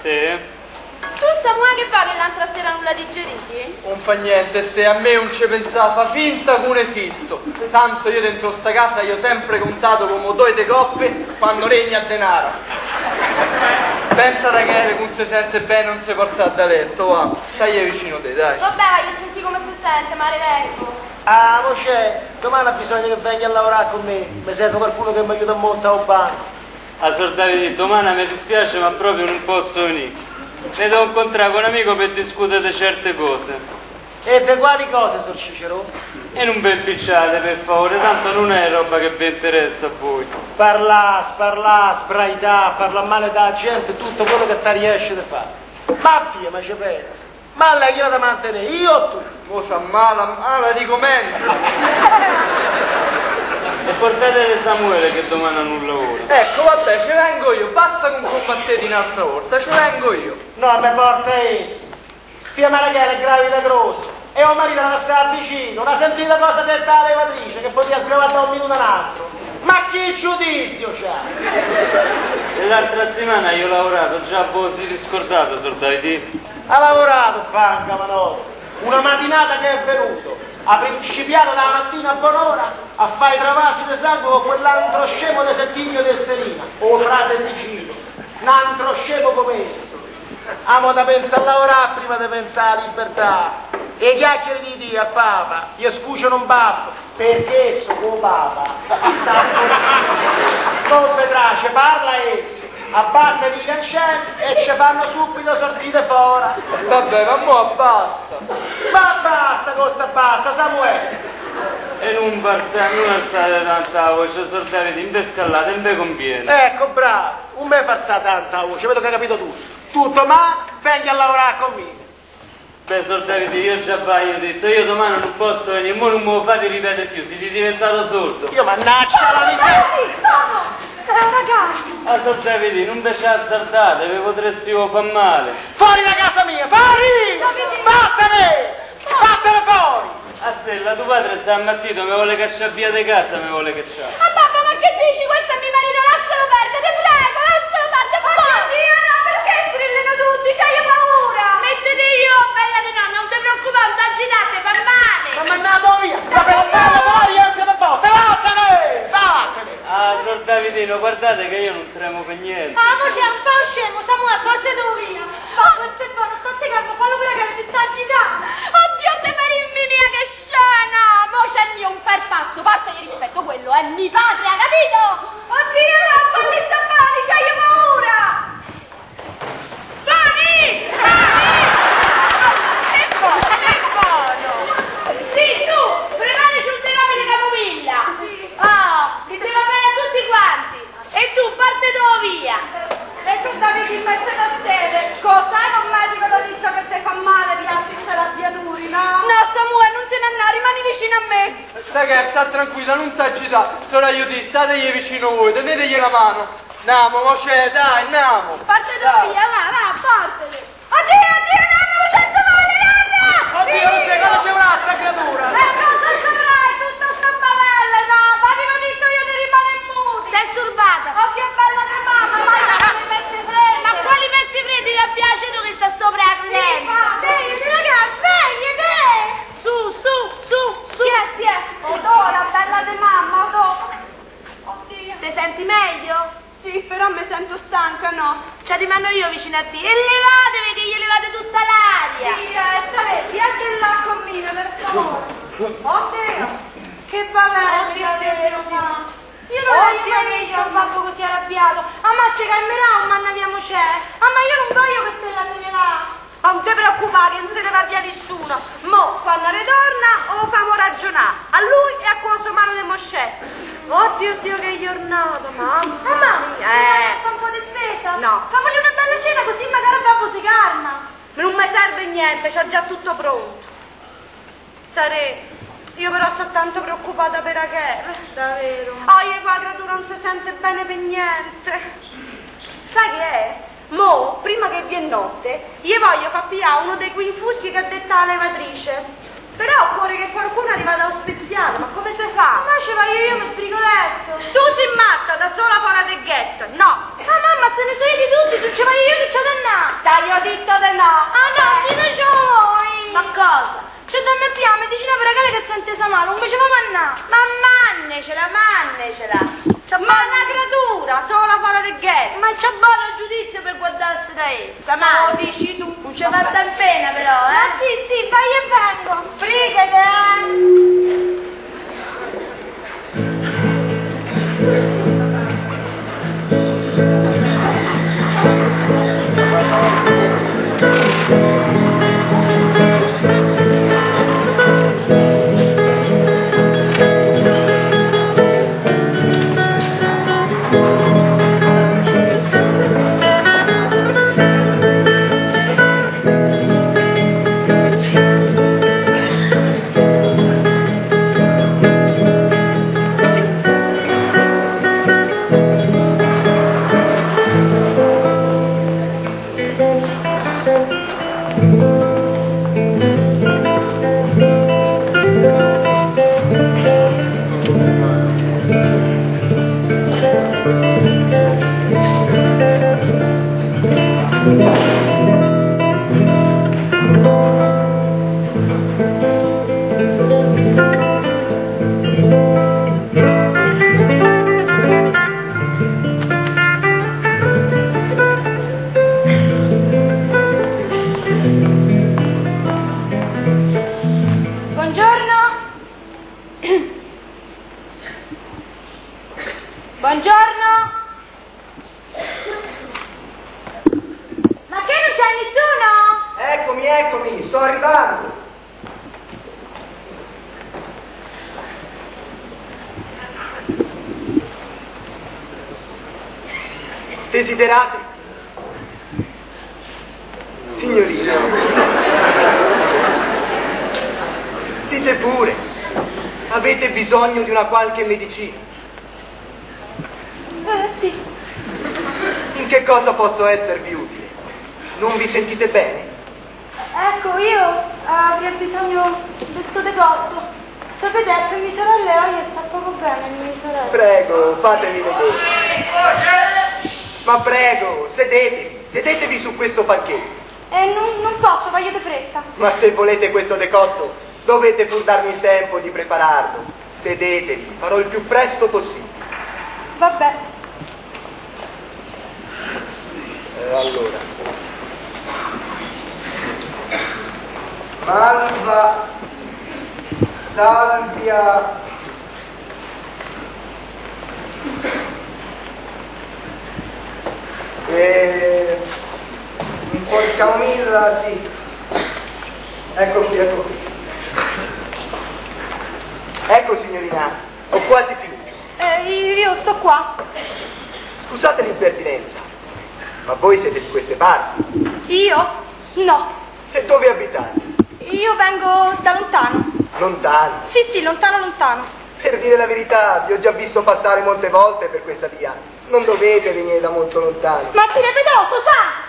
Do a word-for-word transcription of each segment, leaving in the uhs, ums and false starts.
Sì. Tu Samuele che fa che l'altra sera non la digeriti? Non fa niente, se a me non ci pensava, fa finta che non esisto. Tanto io dentro sta casa io ho sempre contato come due de coppe quando regna denaro. Pensa da che non si sente bene, non si porta da letto, va. Stai vicino te, dai. Vabbè, voglio sentire come si sente, mare vengo. Ah, Mosè, domani ha bisogno che venga a lavorare con me. Mi serve qualcuno che mi aiuta molto a Urbano. A Sordavidi, domani mi dispiace ma proprio non posso venire. Ne devo incontrare con un amico per discutere di certe cose. E per quali cose, Sor Cicero? E non ben picciate, per favore, tanto non è roba che vi interessa a voi. Parla, sparla, sbraità, parla male da gente, tutto quello che ti riesce a fare. Maffia, ma ci pensi? Ma lei chi la da mantenere, io o tu? Cosa mala, mala di E portate Samuele che domani non lavora. Ecco, vabbè, ci vengo io, basta con combattete un'altra volta, ci vengo io. No, mi porta esso. Fia Maragella è gravida grossa. E un marito non sta vicino, non ha sentito cosa detta la levatrice, che poteva sgravare da un minuto all'altro. Ma che giudizio c'ha? E l'altra settimana io ho lavorato, già voi si riscordato, Sordavidi? Ha lavorato, panca, ma no. Una mattinata che è venuto. Ha principiato da mattina a buon'ora a fare i travasi di sangue con quell'altro scemo di Settimio di Esterina, o frate di Gino, un altro scemo come esso. Amo da pensare a lavorare prima di pensare alla libertà. E chiacchiere di Dio al Papa, io scuso non baffo, perché esso con Papa sta non vedrace, parla esso, abbatte i cancelli e ci fanno subito sortire fuori. Vabbè, ma mo' basta. Ma basta, costa basta, Samuele. E non alzate, non alzate tanta voce, Sordavidi, in ve scallate, in ve conviene. Ecco, bravo, non mi fa tanta voce, vedo che hai capito tutto. Tutto, ma vengi a lavorare conmigo. Beh, Sordavidi, io già vai, ho detto, io domani non posso venire, mo non me lo fate ripetere più, siete diventato sordo. Io mannaggia la miseria. No, no, ragazzi. Ah, Sordavidi, non ve ci azzardate, vi potresti far male. Fuori da casa mia, fuori! Vattene! Vattene fuori! A Stella, tuo padre sta ammattito, mi vuole cacciare via di casa, mi vuole cacciare. Ah, babbo, ma che dici? Questo è mio marito, lascialo perdere, ti prego, lascialo perdere, papà. Oddio, no, perché strillano tutti? C'hai paura? Mettete io, bella di nonna, non ti preoccupare, non ti agitate, fa male. Ma mandato via! Ma per andare fuori anche da botte, vattene! Vattene! Ah, Sordavidino, guardate che io non tremo per niente. Ah, mo c'è un po' scemo, Samuele, portate via. Oh, questo è buono, state calmo, fallo pure che si sta agitando. Oddio, te per mia, che scena! Mo c'è il mio un per pazzo, basta di rispetto, quello è mio padre, ha capito? Oddio, no, falli sta Bani, c'hai paura! Bani! Bani! Che buono, che buono! Sì, tu, preparaci un tegame di camomilla! Oh, che ce va bene a tutti quanti! E tu, parte dove via! E tu stavi in mezzo da sede! Cosa? È un medico da visto che ti fa male di altri arrabbiaturi, no? No, Samuele, non se ne andare, rimani vicino a me! Stai che sta tranquilla, non ti agitare, sono aiuti, stategli vicino voi, tenetegli la mano. Andiamo, mo c'è, dai, andiamo. Parte dove via, va, va, partene! Oddio, oddio, nonna, mi sento male, nonna! Oddio, non sai cosa c'è un'altra creatura! Eh, cosa c'avrai, tutta sta bavella, no? Ma ti ho detto io di rimanere muti! Sei turbata! Oddio, è bella che mamma, ma quali pezzi freddi! Ma quali pezzi freddi ti piace tu che sta sopra la crudele? Svegliati, ragazzi, svegliati! Su, su, su, su! Chi è, chi è? Odora, bella di mamma, odora! Oddio! Ti senti meglio? Sì, però mi sento stanca, no? Ci rimango io vicino a te. E levatevi che gli levate tutta l'aria. Sì, eh, sapete, anche là commina, per favore. Oddio, che bavella, davvero, ma... Io non voglio mai visto un babbo così arrabbiato. Mamma ci calmerà o mandaviamo c'è? Mamma, io non voglio che se la se ne va. Ma non ti preoccupare, che non se ne va via nessuno. Mo, quando ritorna, lo famo ragionare. A lui e a questo mano del Moscè. Oddio, Dio, che giornata, mamma. Mamma, eh. Fa un po' di spesa? No. Famogli una bella cena così magari babbo si calma. Non mi serve niente, c'ho già tutto pronto. Sare, io però sono tanto preoccupata per Achille. Davvero? Oh, io qua creatura non si sente bene per niente. Sai che è? Mo, prima che viene notte, io voglio far pigliare uno dei quei infusi che ha detto la levatrice. Però occorre che qualcuno arriva da ospiziale, ma come si fa? Ma ci voglio io per frigoletto. Tu sei matta, da sola fuori del ghetto. No. Ma mamma, se ne sei di tutti, se ci voglio io che c'ho da andare. ce l'ha. Ma una creatura, solo la fala del ghetto. Ma c'ha buono giudizio per guardarsi da essa, ma lo dici tu. Non ci fatta in pena però, eh? Ma sì, sì, vai e vengo. Frigate, eh? Desiderate? Signorina. Dite pure, avete bisogno di una qualche medicina? Eh, sì. In che cosa posso esservi utile? Non vi sentite bene? Ecco, io avrei bisogno di sto decotto. Sapete, per mia sorella oggi sta poco bene, mia sorella. Prego, fatemi vedere. Ma prego, sedetevi, sedetevi su questo panchetto. Eh, non, non posso, voglio di fretta. Ma se volete questo decotto, dovete pur darmi il tempo di prepararlo. Sedetevi, farò il più presto possibile. Vabbè. Eh, allora. Malva, salvia, e un po' di camomilla, sì. Ecco qui, ecco qui. Ecco signorina, ho quasi finito. Eh, io sto qua. Scusate l'impertinenza, ma voi siete di queste parti? Io? No. E dove abitate? Io vengo da lontano. Lontano? Sì, sì, lontano, lontano. Per dire la verità, vi ho già visto passare molte volte per questa via. Non dovete venire da molto lontano. Ma ti ripeto,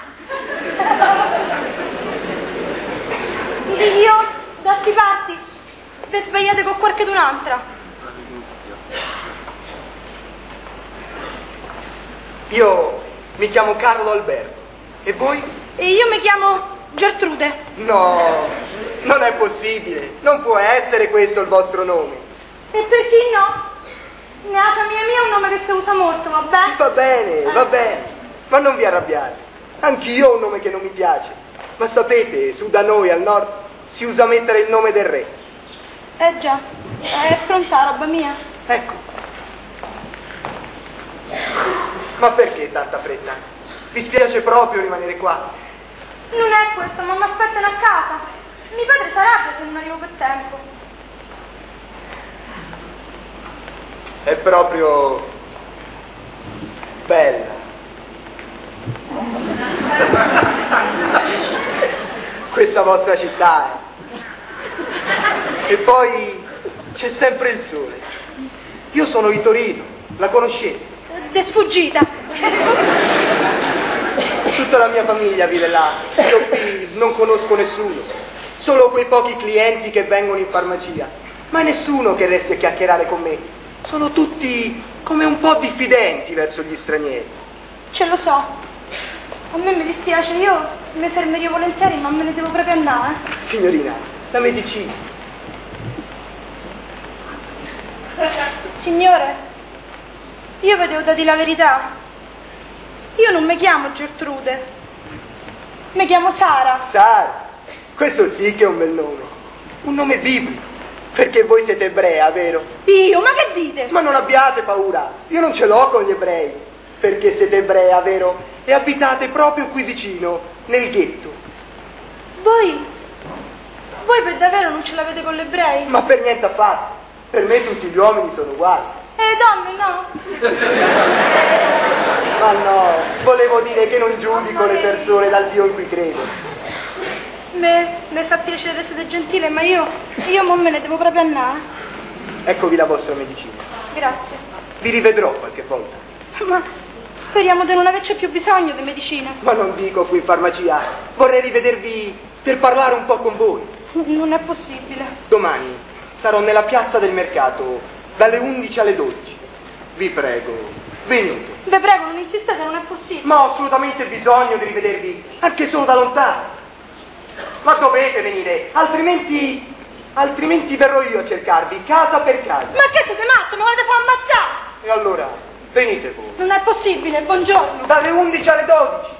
sa? Io, da sti parti, vi svegliate con qualche d'un'altra. Io mi chiamo Carlo Alberto. E voi? E io mi chiamo Gertrude. No, non è possibile. Non può essere questo il vostro nome. E per chi no? Nella famiglia mia è un nome che si usa molto, va bene? Va bene, va bene. Ma non vi arrabbiate. Anch'io ho un nome che non mi piace. Ma sapete, su da noi al nord si usa mettere il nome del re. Eh già, è pronta roba mia. Ecco. Ma perché tanta fretta? Vi spiace proprio rimanere qua? Non è questo, ma mi aspettano a casa. Mio padre si arrabbia se non arrivo per tempo. È proprio bella. Questa vostra città. Eh. E poi c'è sempre il sole. Io sono di Torino, la conoscete? De sfuggita. Tutta la mia famiglia vive là. Io qui non conosco nessuno. Solo quei pochi clienti che vengono in farmacia. Ma nessuno che resti a chiacchierare con me. Sono tutti come un po' diffidenti verso gli stranieri. Ce lo so. A me mi dispiace, io mi fermerei volentieri, ma me ne devo proprio andare. Eh? Signorina, la medicina. Signore, io vi devo dire la verità. Io non mi chiamo Gertrude, mi chiamo Sara. Sara, questo sì che è un bel nome, un nome biblico, perché voi siete ebrea, vero? Io? Ma che dite? Ma non abbiate paura, io non ce l'ho con gli ebrei, perché siete ebrea, vero? E abitate proprio qui vicino, nel ghetto. Voi? Voi per davvero non ce l'avete con gli ebrei? Ma per niente affatto, per me tutti gli uomini sono uguali. E le donne no? Ma no, volevo dire che non giudico le persone dal Dio in cui credo. Me, me fa piacere essere gentile, ma io, io mo me ne devo proprio andare. Eccovi la vostra medicina. Grazie. Vi rivedrò qualche volta. Ma speriamo di non averci più bisogno di medicina. Ma non dico qui in farmacia, vorrei rivedervi per parlare un po' con voi. Non è possibile. Domani sarò nella piazza del mercato dalle undici alle dodici. Vi prego, venite. Vi prego, non insistate, non è possibile. Ma ho assolutamente bisogno di rivedervi, anche solo da lontano. Ma dovete venire, altrimenti, altrimenti verrò io a cercarvi, casa per casa. Ma che siete matti? Mi volete far ammazzare? E allora, venite voi. Non è possibile, buongiorno. Dalle undici alle dodici.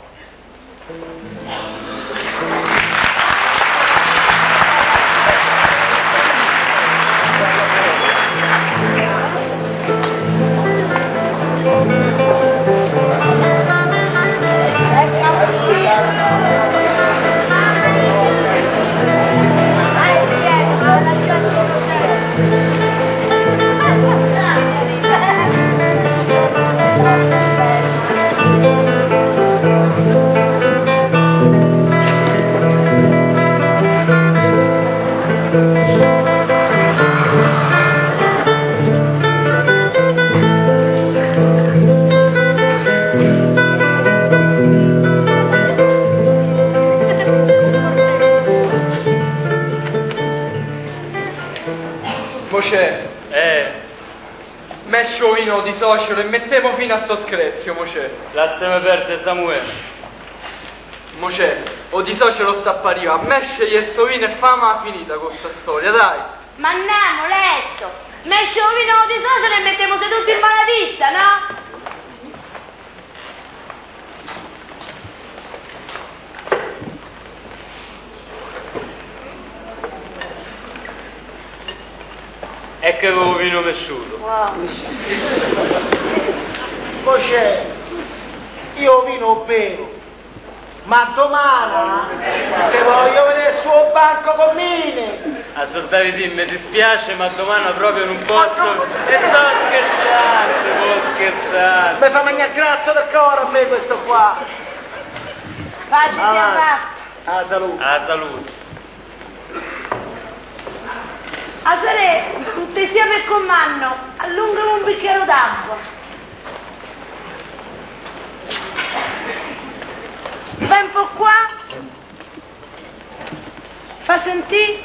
Mocè, Eh, mescio vino di socio e mettevo fino a sto screzio, mocè. lasciami perdere Samuele. Mocè, o di socio lo sta a pariva, mesce gli sto vino e fama finita con sta storia, dai. Ma andiamo, letto. Mesce un vino di socio e mettiamo seduti in malavista, no? E che avevo vino mesciuto. Poi c'è, io vino bevo, ma domani te voglio vedere sul banco con Mine. A Sor Davidì mi dispiace, ma domani proprio non posso. E sto scherzando, sto scherzando. Mi fa mangiare grasso del cuore a me questo qua. Facci di Avanti. avanti. Ah, salute. A salute. A Sare, tutti insieme il comando, allungami un bicchiere d'acqua. Vai un po' qua. Fa sentì.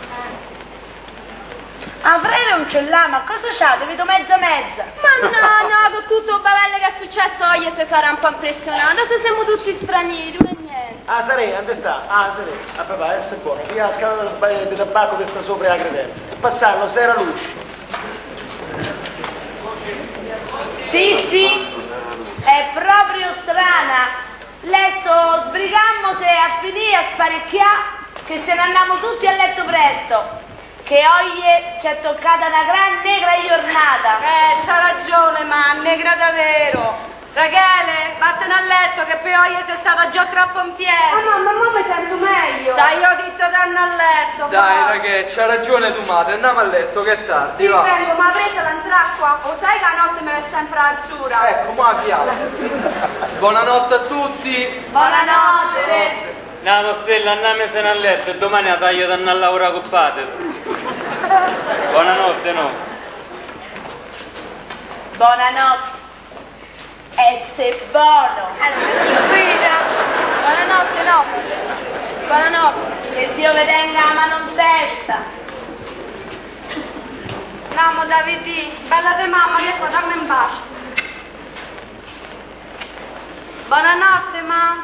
Avrei non ce l'ha, ma cosa c'ha? Ti vedo mezza mezza. Ma no, no, con tutto il bavelle che è successo oggi si sarà un po' impressionato, se siamo tutti stranieri, non è niente. Ah, Sare, dove sta? Ah, Sare. Ah, papà, è buono. Via la scatola di tabacco che sta sopra la credenza. E passarlo, se era l'uscio. Sì, sì, è proprio strana. Letto sbrigammosi a finire a sparecchiare che se ne andiamo tutti a letto presto. Che oggi ci è toccata una gran negra giornata. Eh, c'ha ragione, ma negra davvero. Rachele, vattene a letto che poi oggi sei stata già troppo in piedi. Ah no, ma ora mi sento meglio. Dai, io ho detto danno a letto. Dai, va. ragazzi, c'ha ragione tu madre, andiamo a letto, che è tardi, Sì, va. vengo, ma presa l'entrare qua. O sai che la notte mi è sempre azzurra. Ecco, ma abbiamo. Buonanotte a tutti. Buonanotte. No, Stella, andiamosene a letto e domani la taglio da andare a lavorare con padre. Buonanotte, no. Buonanotte. E sei buono. Guida. Buonanotte, no. Buonanotte. Che Dio vi tenga la mano in testa. Namo Davidi, bella di mamma, che fa, dammi un bacio. Buonanotte, ma.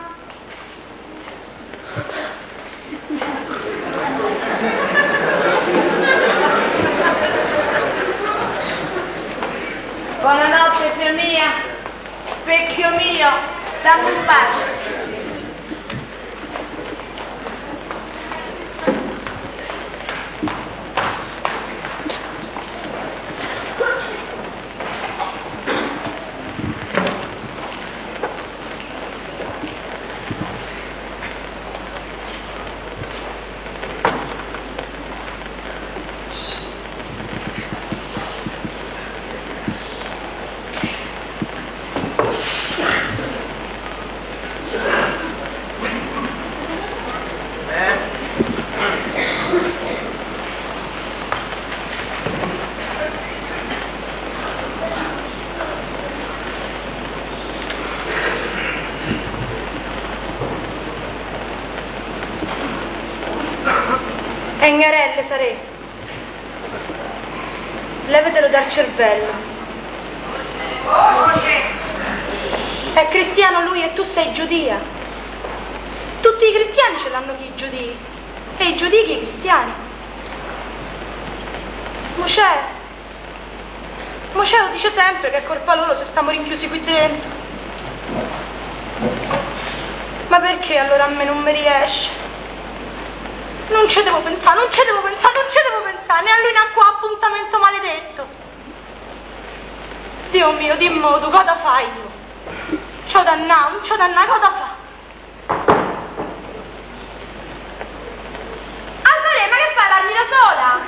Buonanotte Specchio mio, dammi un bacio. Engarelle sarei. Levatelo dal cervello. È cristiano lui e tu sei giudia. Tutti i cristiani ce l'hanno chi i giudii. E i giudii chi i cristiani. Mosè. Mosè dice sempre che è colpa loro se stiamo rinchiusi qui dentro. Ma perché allora a me non mi riesce? Non ci devo pensare, non ci devo pensare, non ci devo pensare, né a lui né a qua appuntamento maledetto. Dio mio, dimmi tu, cosa fai tu? C'ho dannato, non c'ho dannato, cosa fa? Alfare, ma che fai, parli da sola?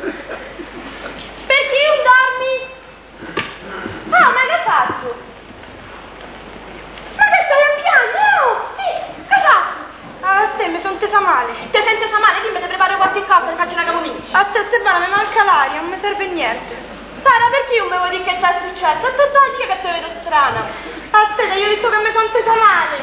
Perché io dormi? Ah, ma che hai fatto? Ma che stai a piangere? Oh, sì, che hai fatto? Ah, ste, mi sono tesa male. Ti senti male? Dimmi, ti preparo qualche cosa, ti faccio una camomilla. Ah, ste, se va, mi manca l'aria, non mi serve niente. Sara, perché io mi vuoi dire che ti è successo? È tutto anche che ti vedo strana. Aspetta, io ho detto che mi sono tesa male.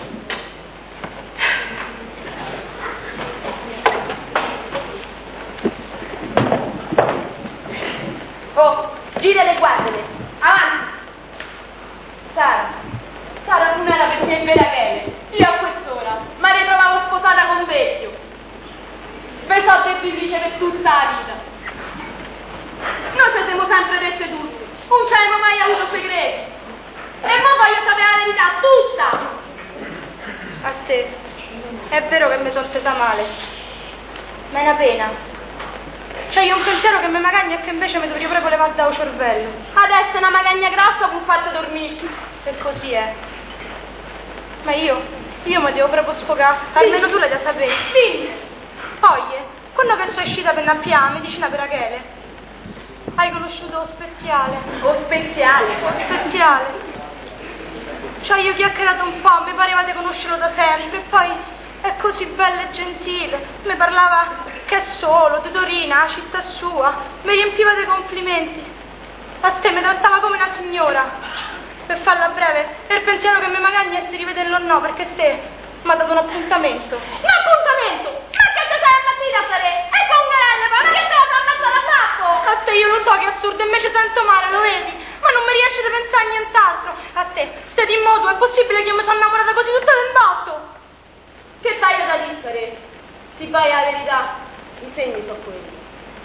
Oh, girale e guardale. Avanti. Sara, Sara non era perché è vera che io a quest'ora mi ritrovavo sposata con un vecchio. Vi so debitrice per tutta la vita. Noi ci siamo sempre dette tutte, non ci abbiamo mai avuto segreti. E mo voglio sapere la verità, tutta! A ste, è vero che mi sono tesa male, ma è una pena. C'è io un pensiero che mi magagna e che invece mi dovrei proprio levare dal cervello. Adesso è una magagna grossa con fatto dormire. E così è. Ma io, io mi devo proprio sfogare, almeno tu l'hai da sapere. Dimmi! Poi, quando che sono uscita per Nappia, medicina per Rachele, hai conosciuto lo speziale? O speziale? Lo speziale. Cioè io chiacchierato un po', mi pareva di conoscerlo da sempre, e poi è così bello e gentile, mi parlava che è solo, di Torino, la città sua, mi riempiva di complimenti. A ste mi trattava come una signora. Per farla breve, è il pensiero che mi magagna è se rivederlo o no, perché ste mi ha dato un appuntamento. Un appuntamento? Ma che te sei ammazzita a fare? E con Garelle, ma che devo fare mezzo alla tappo? A ste io lo so che è assurdo e me ci sento male, lo vedi? Ma non mi riesce di pensare a nient'altro. A ste, ste di modo, è possibile che io mi sono innamorata così tutta d'un botto? Che taglio da disfare? Si vai la verità, i segni sono quelli.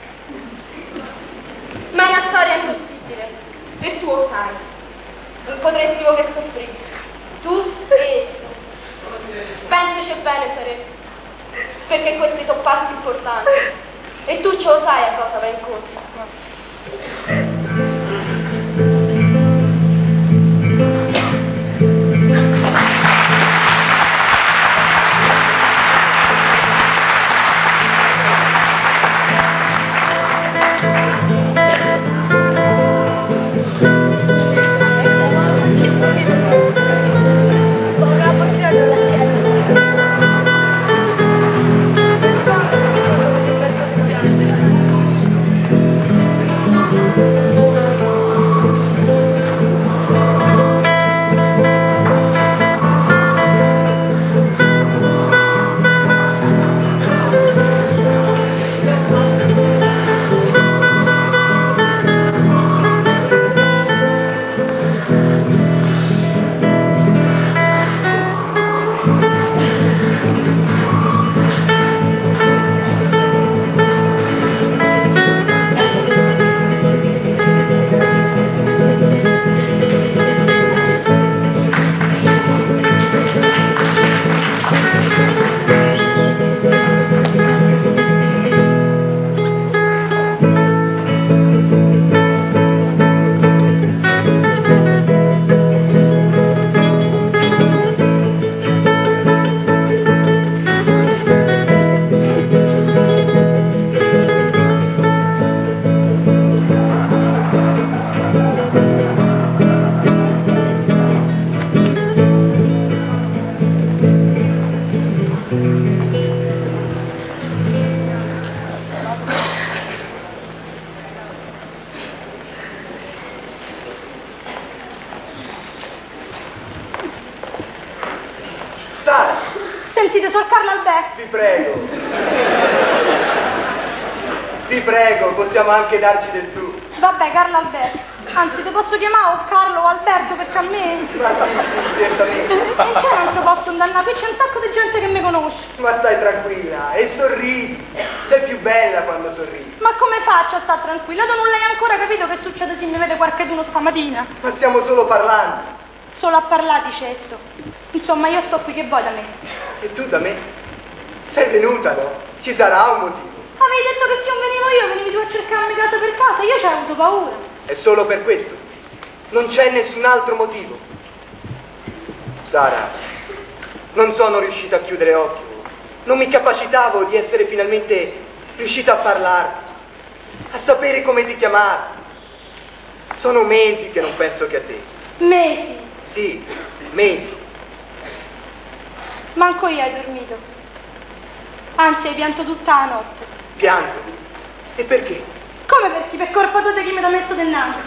Ma è una storia impossibile, e tu lo sai. Non potresti che soffrire. Tu e esso. Pensaci bene, Sare, perché questi sono passi importanti. E tu ce lo sai a cosa vai incontro. Sentite, Sor Carlo Alberto. Vi prego. Vi prego, possiamo anche darci del tu. Vabbè, Carlo Alberto. Anzi, ti posso chiamare o Carlo o Alberto perché a me... Ma sì, sì, certamente. Non c'è un altro posto un dannato, qui c'è un sacco di gente che mi conosce. Ma stai tranquilla e sorridi. Sei più bella quando sorridi. Ma come faccio a stare tranquilla? Tu non l'hai ancora capito che succede se mi vede qualcuno stamattina? Ma stiamo solo parlando. Solo a parlare, dice esso. Insomma, io sto qui, che vuoi da me? E tu da me? Sei venuta, no? Ci sarà un motivo. Avevi detto che se non venivo io, venivi tu a cercarmi casa per casa, io ci ho avuto paura. È solo per questo. Non c'è nessun altro motivo. Sara, non sono riuscito a chiudere occhio. Non mi capacitavo di essere finalmente riuscito a parlarti, a sapere come ti chiamare. Sono mesi che non penso che a te. Mesi? Sì, mesi. Manco io hai dormito. Anzi, hai pianto tutta la notte. Pianto? E perché? Come perché? Per colpa tua di chi mi ha messo dinanzi.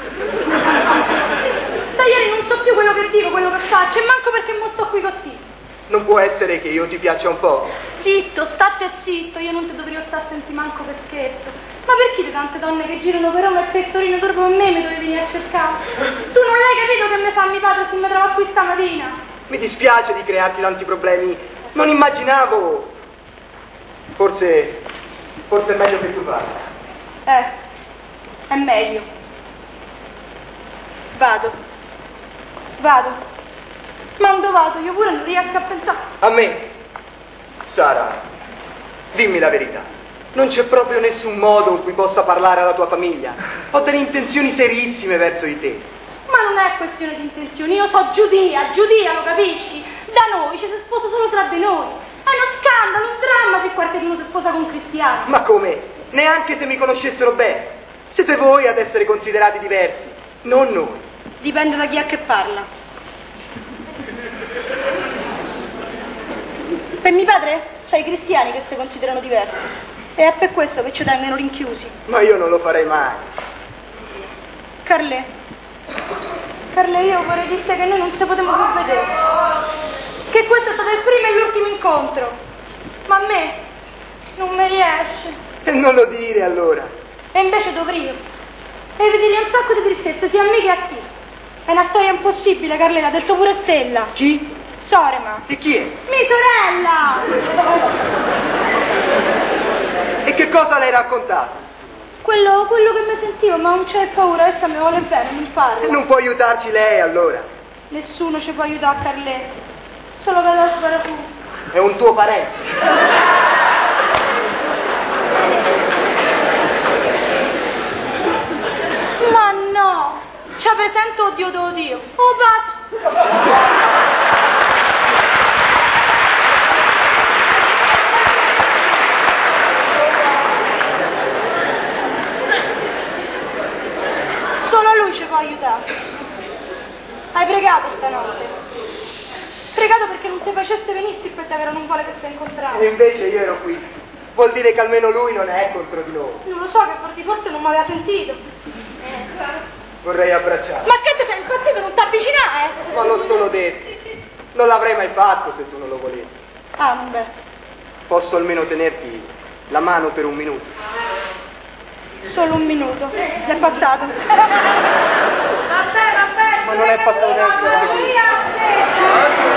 Da ieri non so più quello che dico, quello che faccio, e manco perché mo sto qui con te. Non può essere che io ti piaccia un po'? Zitto, state zitto, io non ti dovrei stare a sentire manco per scherzo. Ma perché le tante donne che girano per Roma e per Torino dopo me mi dovevi venire a cercare? Tu non l'hai capito che mi fa mio padre se mi trova qui stamattina? Mi dispiace di crearti tanti problemi. Non immaginavo. Forse, forse è meglio che tu vada. Eh, è meglio. Vado. Vado. Ma dove vado? Io pure non riesco a pensare. A me? Sara, dimmi la verità. Non c'è proprio nessun modo in cui possa parlare alla tua famiglia. Ho delle intenzioni serissime verso di te. Ma non è questione di intenzioni. Io so giudia, giudia, lo capisci? Da noi ci si sposa solo tra di noi. È uno scandalo, un dramma se qualcuno si sposa con cristiani. Ma come? Neanche se mi conoscessero bene. Siete voi ad essere considerati diversi, non noi. Dipende da chi è che parla. Per mio padre sono i cristiani che si considerano diversi. E è per questo che ci tengono rinchiusi. Ma io non lo farei mai. Carle, Carle, io vorrei dirti che noi non ci potremo più vedere. Che questo è stato il primo e l'ultimo incontro. Ma a me non mi riesce. E non lo dire allora. E invece dovrei. E vedi un sacco di tristezza, sia a me che a te. È una storia impossibile, Carle, l'ha detto pure Stella. Chi? Sorema. E chi è? Mia sorella! E che cosa l'hai raccontato? Quello, quello che mi sentivo, ma non c'è paura, essa mi vuole bene, non parla. E non può aiutarci lei allora? Nessuno ci può aiutare, Carle. Solo che la spara tu. È un tuo parente. Ma no! Ci presento oddio d'odio. Oh, va! Solo lui ci può aiutare. Hai pregato stanotte. Pregato perché non ti facesse venirsi per davvero non vuole che si incontrava. E invece io ero qui. Vuol dire che almeno lui non è contro di noi. Non lo so, che forse, forse non mi aveva sentito. Vorrei abbracciare. Ma che ti sei impazzito? Non ti avvicinare? Ma l'ho solo detto. Non l'avrei mai fatto se tu non lo volessi. Ah, beh. Posso almeno tenerti la mano per un minuto. Solo un minuto. È passato. Vabbè, vabbè. Ma non è passato neanche un minuto.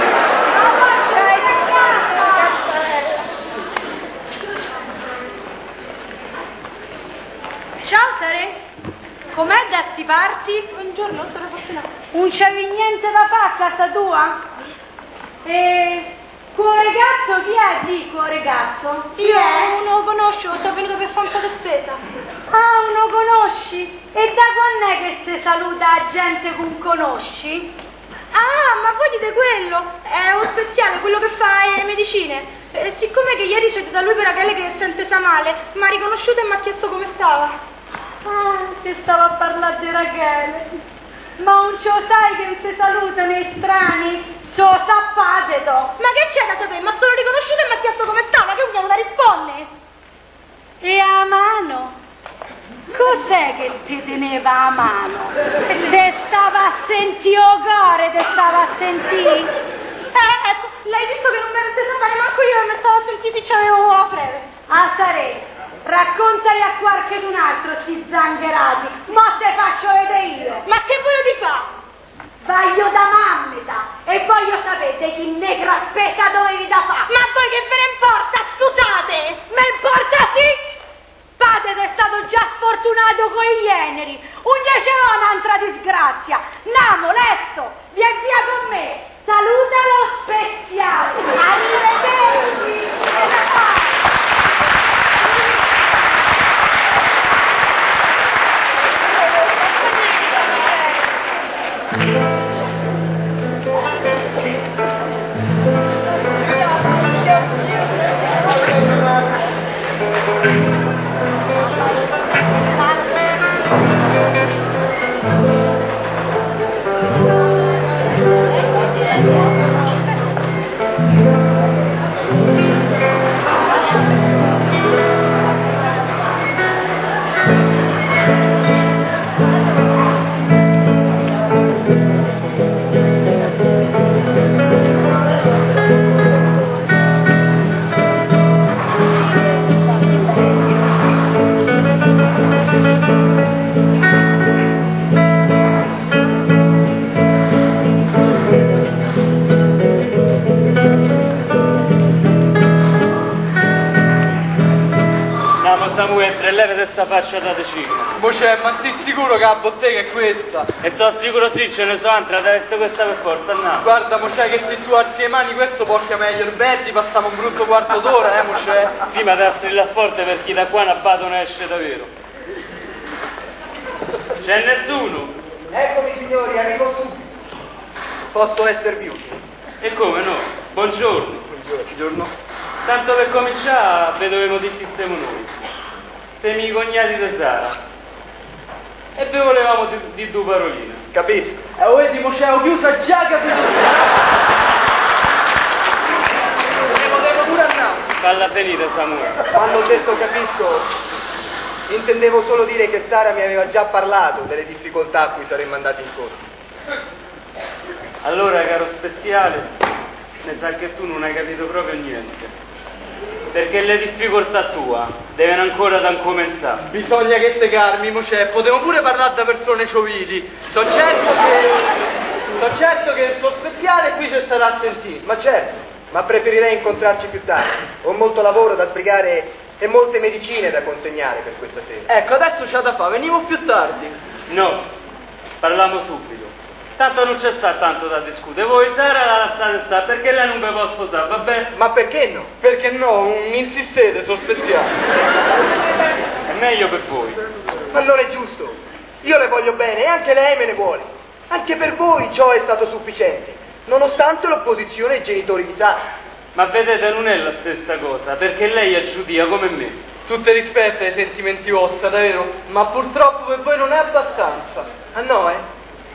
Ciao Sare, com'è da sti parti? Buongiorno, sono fortunata. Non c'avevi niente da fare a casa tua? E cuore gatto, chi è lì cuore gatto? Io uno lo conosco, sono venuto per fare un po' di spesa. Ah, uno conosci? E da quando è che si saluta a gente che non conosci? Ah, ma voi dite quello? È un speziale, quello che fa le medicine. E siccome che ieri siete da lui per Rachele che sente sa male, mi ha riconosciuto e mi ha chiesto come stava. Ah, che stava a parlare di Rachele. Ma non ce lo sai che non si salutano i strani? So sappate do. Ma che c'è da sapere? Ma sono riconosciuto e mi ha chiesto come stava, che vogliamo da rispondere? E a mano? Cos'è che ti teneva a mano? Te stava a sentire o gore, te stava a sentire? Eh, ecco. L'hai detto che non mi ero intesa fare manco io e mi stavo a sentire se c'avevo a breve. Ah, sarei. Raccontali a qualche un altro, sti zangherati. Mo te faccio vedere io. Ma che voglio di fa? Vaglio da mammeta e voglio sapere chi negra spesa dovevi da fare. Ma voi che ve ne importa, scusate? Me importa sì! Padre è stato già sfortunato con gli eneri. Un diceva un'altra disgrazia. Namo, lesto, vieni via con me. Saluta lo speziale. Arrivederci. Leve questa faccia da decina. Mo c'è, ma sei sicuro che la bottega è questa? E sono sicuro sì, ce ne so altre, deve essere questa per forza, andiamo. Guarda, mo c'è che se tu alzi le mani questo porta meglio il verdi, passiamo un brutto quarto d'ora, eh, mo c'è. Sì, ma deve strillare forte perché da qua una bado non esce davvero. C'è nessuno? Eccomi signori, arrivo subito. Posso esservi utile? E come no? Buongiorno. Buongiorno. Tanto per cominciare, vedevamo di chi siamo noi. Siamo i cognati di Sara. E vi volevamo di, di due paroline. Capisco. E eh, vedi, mo c'è ho chiuso già, capito? Ne potevo pure andare. Falla finire, Samuele. Quando ho detto capisco, intendevo solo dire che Sara mi aveva già parlato delle difficoltà a cui saremmo andati incontro. Allora, caro speziale, ne sa che tu non hai capito proprio niente. Perché le difficoltà tua devono ancora da incominciare. Bisogna che te calmi, mo c'è. Potremmo pure parlare da persone ciovili. Sono certo che... Sono certo che il suo speziale qui ci starà a sentire. Ma certo, ma preferirei incontrarci più tardi. Ho molto lavoro da spiegare e molte medicine da consegnare per questa sera. Ecco, adesso c'ha da fare, veniamo più tardi. No, parliamo subito. Tanto non c'è sta tanto da discutere. Voi Sara la lasciate stare, perché lei non vi può sposare, va bene? Ma perché no? Perché no? Un insistete, sono speziale. È meglio per voi. Ma non è giusto. Io le voglio bene e anche lei me ne vuole. Anche per voi ciò è stato sufficiente, nonostante l'opposizione ai genitori di Sara. Ma vedete, non è la stessa cosa, perché lei è giudia come me. Tutte rispetto ai sentimenti vostri, davvero? Ma purtroppo per voi non è abbastanza. Ah no, eh?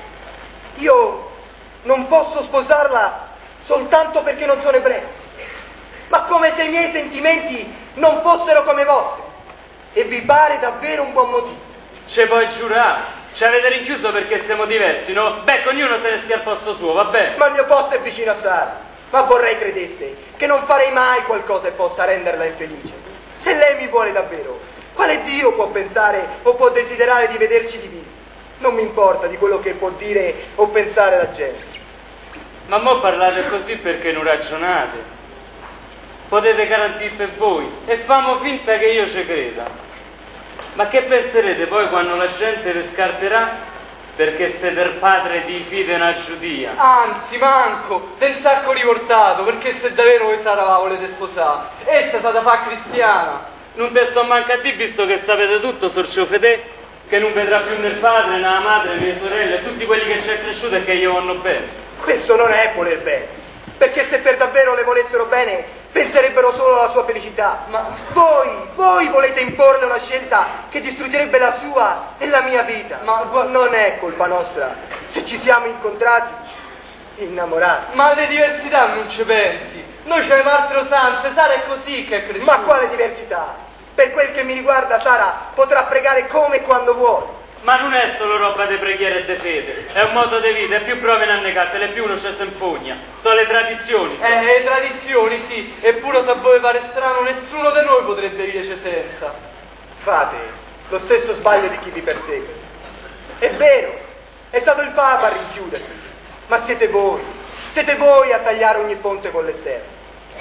Io non posso sposarla soltanto perché non sono ebreo, ma come se i miei sentimenti non fossero come i vostri. E vi pare davvero un buon motivo? Ce puoi giurare? Ci avete rinchiuso perché siamo diversi, no? Beh, ognuno se ne stia al posto suo, va bene? Ma il mio posto è vicino a Sara. Ma vorrei credeste che non farei mai qualcosa che possa renderla infelice. Se lei mi vuole davvero, quale Dio può pensare o può desiderare di vederci divisi? Non mi importa di quello che può dire o pensare la gente. Ma mo parlate così perché non ragionate. Potete garantire per voi e famo finta che io ci creda. Ma che penserete poi quando la gente vi scarterà perché siete il padre di fide una giudia? Anzi, manco, del sacco riportato, perché se davvero voi Sara la volete sposare, essa è stata fa cristiana. Non te sto manca a dire, visto che sapete tutto, sorcio Fede, che non vedrà più né il padre, né la madre, né le sorelle, tutti quelli che ci è cresciuto e che gli vanno bene. Questo non è voler bene, perché se per davvero le volessero bene, penserebbero solo alla sua felicità. Ma voi, voi volete imporle una scelta che distruggerebbe la sua e la mia vita. Ma non è colpa nostra se ci siamo incontrati, innamorati. Ma alle diversità non ci pensi. Noi c'è altre usanze, Sara è così che è cresciuta. Ma quale diversità? Per quel che mi riguarda, Sara potrà pregare come e quando vuole. Ma non è solo roba di preghiera e di fede, è un modo di vita, e più prove ne annegate, più uno ci si impugna. Sono le tradizioni. Eh, le tradizioni, sì, eppure se a voi pare strano, nessuno di noi potrebbe vivere senza. Fate lo stesso sbaglio di chi vi persegue. È vero, è stato il Papa a rinchiudervi, ma siete voi, siete voi a tagliare ogni ponte con l'esterno.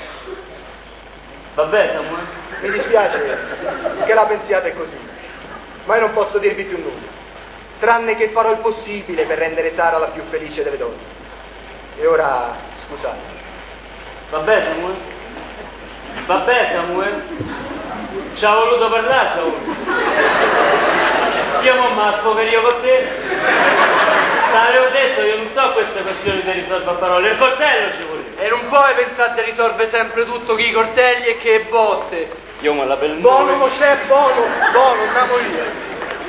Vabbè, Samuele. Mi dispiace che la pensiate così, ma io non posso dirvi più nulla, tranne che farò il possibile per rendere Sara la più felice delle donne. E ora, scusate. Vabbè, Samuele. Vabbè, Samuele. Ci ha voluto parlare, ci ha voluto. Io mo' mi sfogherio con te. L'avevo detto, io non so queste questioni di risolvere a parole. Il coltello ci voleva. E non puoi pensare di risolvere sempre tutto che i coltelli e che botte. Io me la per il Buono, Mosè, buono, buono, andiamo via.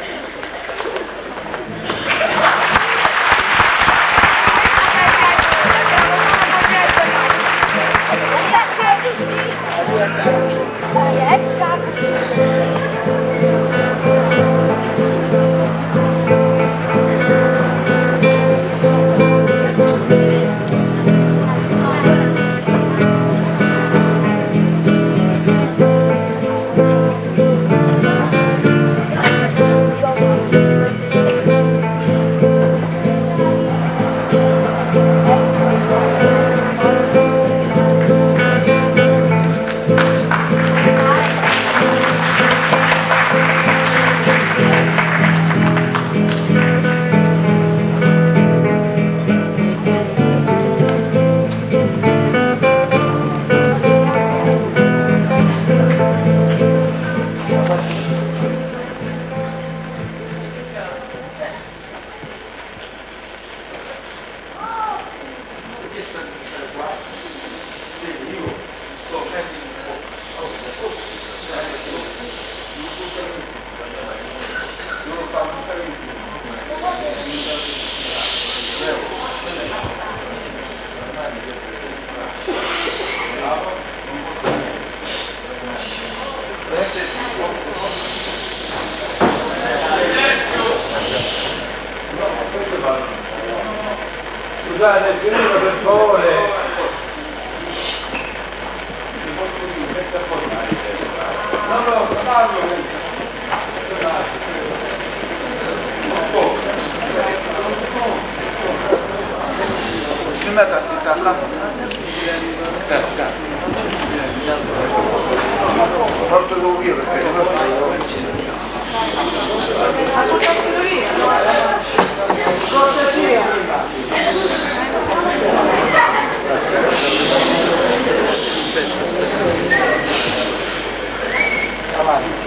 Scusate, è venuto per favore. No, no, parlo. Si mette a fittare la forse devo io perché avanti.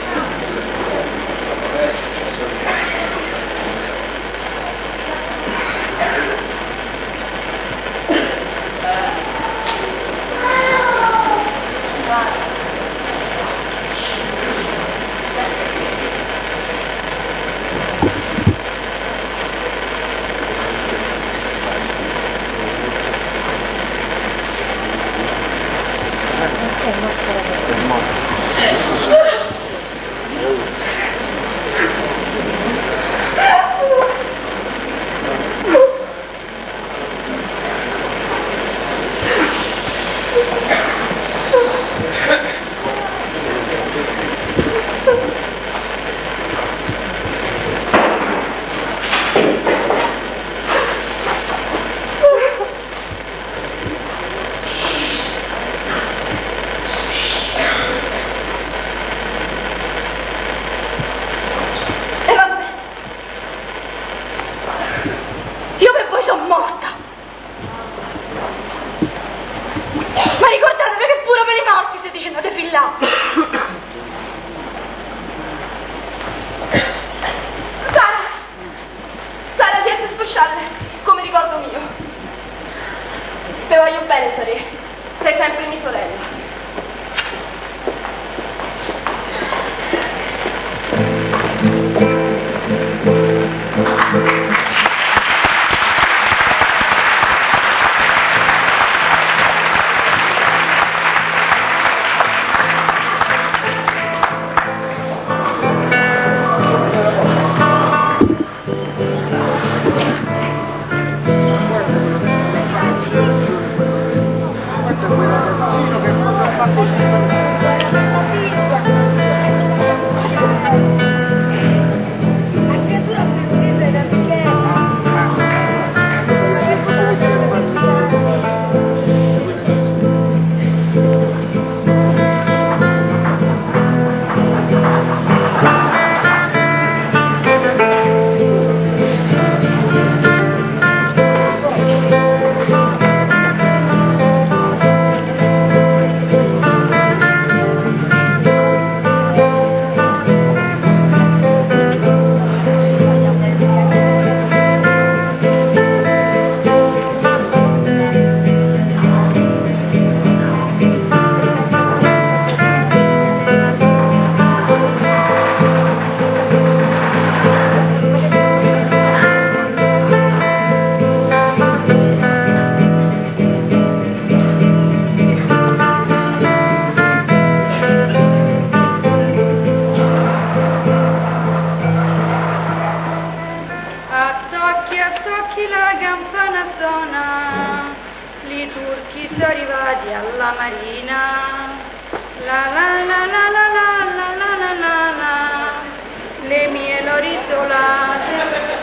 zona, i turchi sono arrivati alla marina, la la la la la la la la la la la, le mie loro isolate.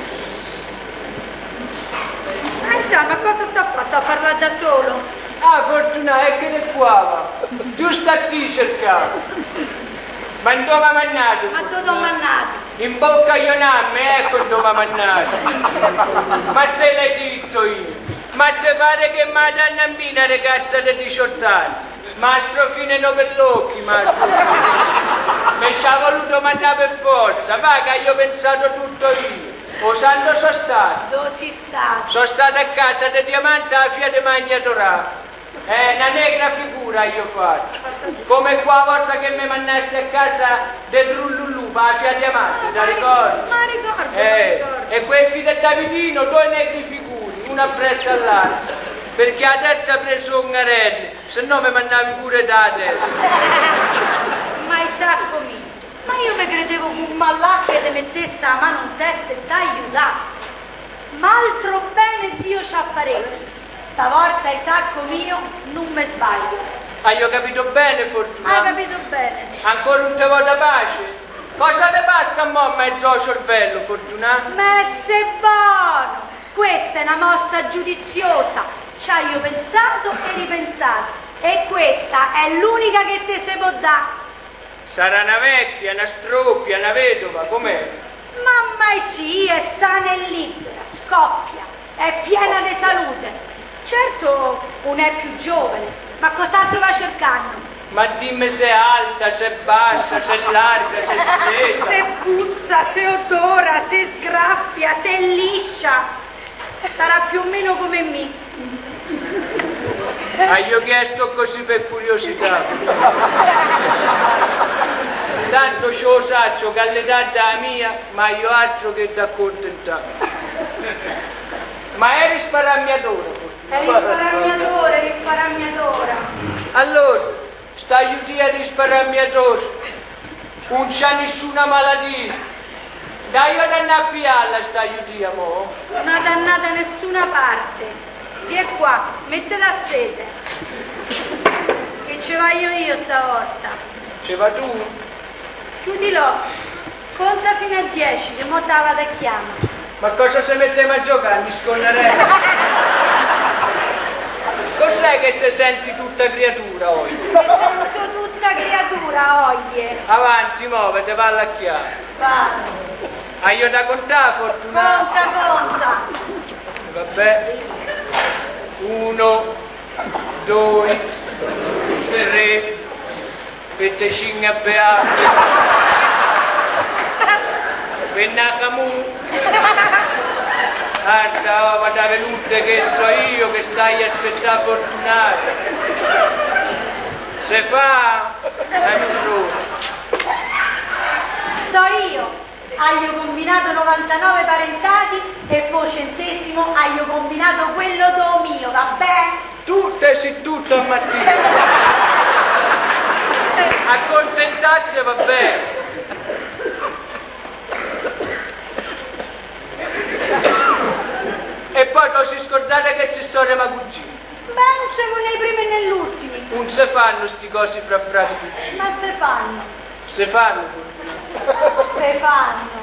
Ah, insomma, cosa sta a fare? Sta a parlare da solo? Ah, Fortuna, è che ne qua, giusto a ti cercavo. Ma in dove mannato? Ma dove ho mannato? In bocca io namme, ecco dove mannato. Ma te l'hai detto io. Ma te pare che Madonna Ambina, ragazza di diciotto anni, mastro fine no per l'occhi, mastro. Mi ci ha voluto mandare per forza, va che io ho pensato tutto io. O sanno sono stato? Dove si sta? Sono stato a casa di Diamante a Fiat Magna Torà. È una negra figura io ho fatto. Come qua volta che mi mandaste a casa di Trullullu, a Fiat Diamante, ti ricordi? Ma ricordo, eh, ricordo. E quei figli di Davidino, due negri figuri, una appresso all'altra. Perché la terza ha preso un garelli, se no mi mandavi pure da terza. Ma Isacco mio, ma io mi credevo un mallà che ti mettesse la mano in testa e ti aiutasse. Ma altro bene Dio c'ha parecchi. Stavolta Isacco mio non mi sbaglio. Hai capito bene, Fortuna? Hai capito bene. Ancora un te vuole pace? Cosa ti passa a mo' a mezzo cervello, Fortuna? Messe buono! Questa è una mossa giudiziosa. Ci hai io pensato e ripensato. E questa è l'unica che te se può dare. Sarà una vecchia, una stroppia, una vedova, com'è? Mamma sì, è sana e libera, scoppia, è piena di salute. Certo, non è più giovane, ma cos'altro va cercando? Ma dimmi se è alta, se è bassa, se è larga, se è stretta. Se puzza, se odora, se sgraffia, se è liscia. Sarà più o meno come me. Ah, io ho chiesto così per curiosità. Tanto ce lo saccio che all'età della mia, ma io altro che da accontentare. Ma è risparmiatore. È risparmiatore, è risparmiatore. Allora, stai aiuti a risparmiatore. Non c'è nessuna malattia. Dai io da una pialla sta aiuti, mo. Non ha dannata da nessuna parte. Vieni qua, mettete a sede. Che ci voglio io stavolta. Ce va tu? Chiudi l'occhio, conta fino a dieci, che mo dava da chiama. Ma cosa se mettiamo a giocare? Mi sconnerei. Cos'è che ti senti tutta creatura oggi? Mi sento tutta creatura oggi. Avanti, muovete, valla a chiave. Vado. Ah, io da contare, Fortuna? Conta, conta. Vabbè. Uno, due, tre, venticinque a beati. Venna Camus. Guarda, oh, ma da venute che so io che stai a aspettare Fortunato. Se fa, dammi un rone. So io. Aglio combinato novantanove parentati e poi centesimo aglio combinato quello do mio, va bene? Tu te sei tutto a mattina. Accontentarsi va bene. E poi non si scordate che si storia ma cugini. Beh, non siamo nei primi e negli ultimi. Non si fanno sti cosi fra frati cugini. Ma se fanno. Se fanno. Se fanno.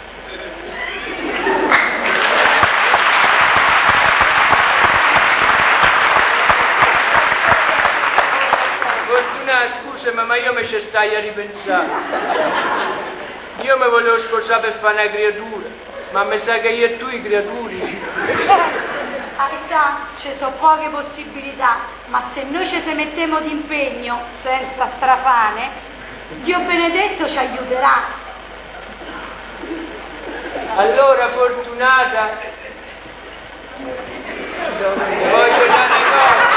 Fortuna, scusami, ma io mi ci stai a ripensare. Io mi volevo sposare per fare una creatura, ma mi sa che io e tu i creaturi. Ah, sa, ci sono poche possibilità, ma se noi ci se mettiamo d'impegno, senza strafane, Dio benedetto ci aiuterà. Allora, Fortunata, voglio dare cosa.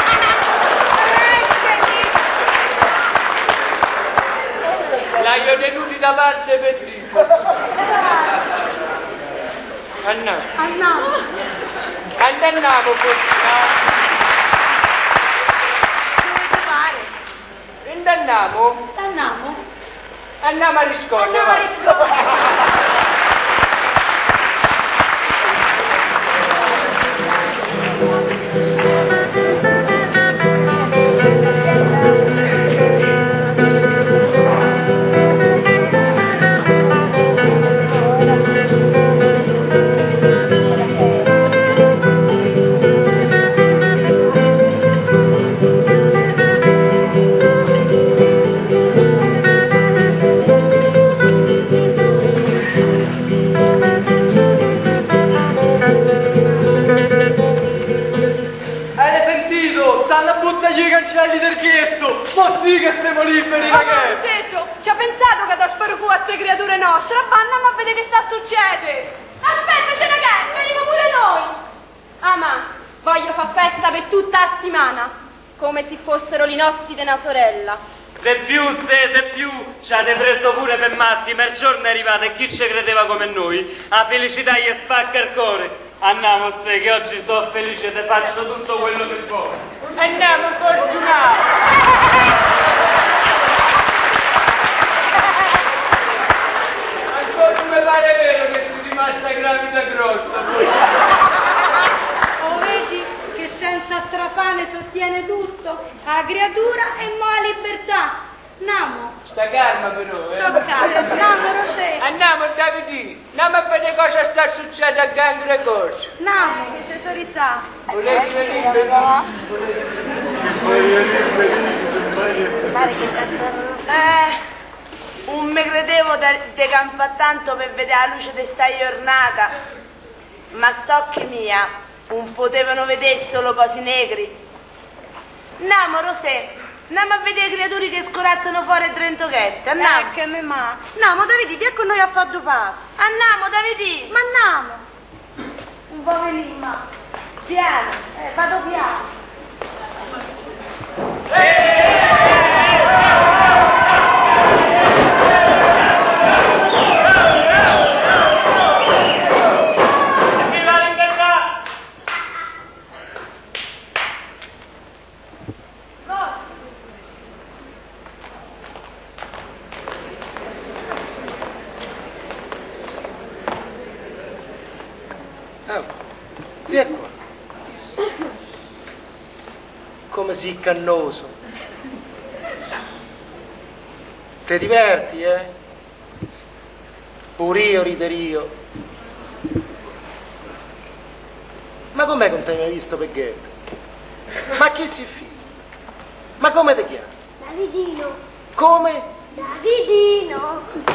L'ho tenuti da parte per tipo. Andiamo. Andiamo. Andiamo, Fortunata. Dove fare? Andiamo. Andiamo. Andiamo a riscogliere. Andiamo a riscogliere. cancelli del ghetto! Ma sì che siamo liberi, ragazzi! Detto, ci ha pensato che da sparo a queste creature nostre, vanno a vedere che sta succedendo! Aspettaci ragazzi, veniamo pure noi! Ah ma, voglio far festa per tutta la settimana, come se fossero i nozzi di una sorella. Se più, se, se più, ci avete preso pure per matti, ma il giorno è arrivato e chi ci credeva come noi, la felicità gli spacca il cuore. Andiamo ste che oggi sono felice e te faccio tutto quello che vuoi. Andiamo fortunati. Ancora mi pare vero che sei rimasta gravida grossa. Oh, vedi che senza strafane sostiene tutto, la creatura e mo' la libertà. Andiamo. Sta calma però, eh. Sto calma, andiamo Rosè. Andiamo Davide, andiamo a vedere cosa sta succedendo a Gangre Corso. Andiamo, che ci sono risà. Volete venire? Eh, non mi credevo di campare tanto per vedere la luce di sta giornata, ma st'occhi mia non potevano vedere solo cose negri. Andiamo, Rosè, andiamo a vedere le creature che scorazzano fuori Trento Ghetta, andiamo. Eh, che me ma. Andiamo, Davide, vieni con noi a fare due passi. Andiamo, Davide. Ma andiamo. Un po' venire, ma piano, eh, vado piano. Vieni qua. Come sei cannoso. Ti diverti, eh? Pure io riderio. Ma com'è che non ti hai mai visto per ghetto? Ma chi si fida? Ma come ti chiami? Davidino. Come? Davidino.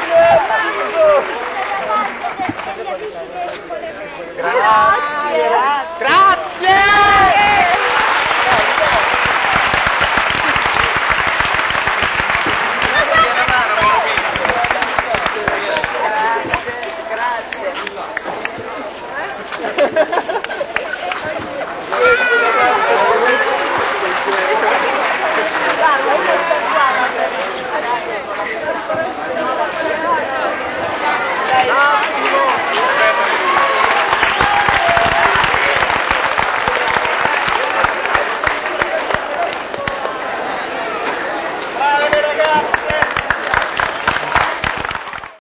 Grazie.